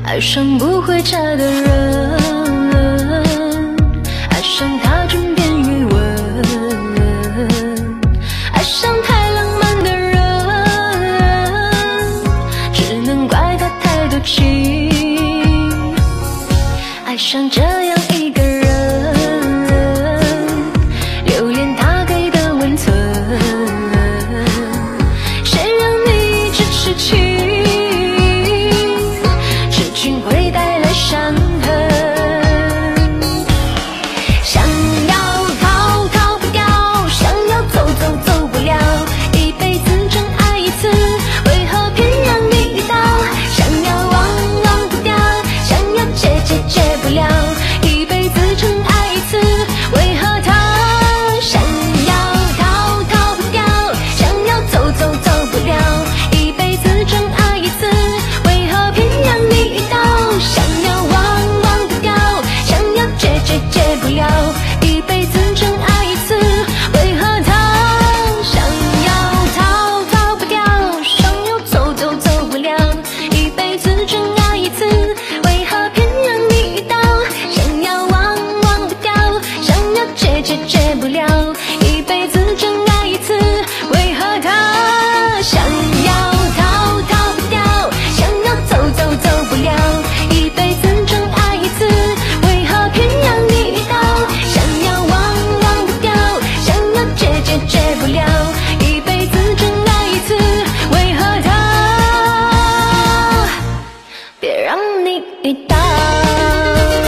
爱上不回家的人，爱上他枕边余温，爱上太浪漫的人，只能怪他太多情。爱上这样一个人，留恋他给的温存，谁让你一直痴情？痴情会